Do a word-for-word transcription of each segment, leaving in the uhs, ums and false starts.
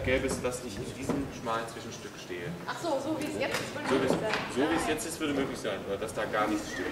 gäbe es, dass ich in diesem schmalen Zwischenstück stehe. Ach so, so wie es jetzt ist, würde So wie möglich es, sein. so wie es jetzt ist, würde möglich sein, oder dass da gar nichts steht.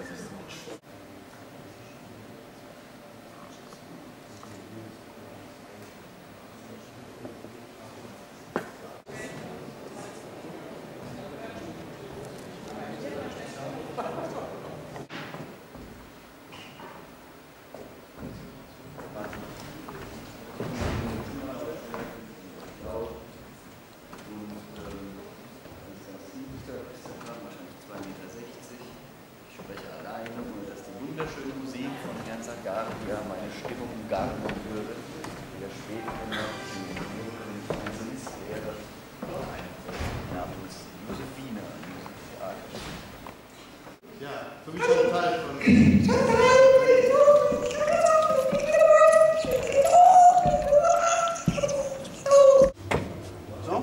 Wunderschöne Musik von Herrn Zagaria meine Stimmung gar nicht würde, der später in den Wirken dieses wäre eine namens Josephine an diesem Theater. Ja, für mich schon Teil von. So?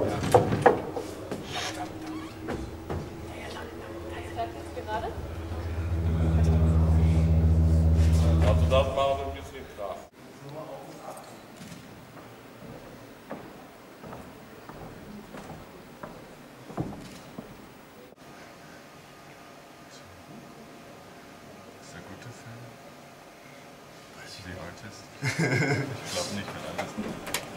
Gerade? Also das machen wir ein bisschen Kraft. Ist der gute Film? Weiß ich The Artist? Ich glaube nicht, wenn alles.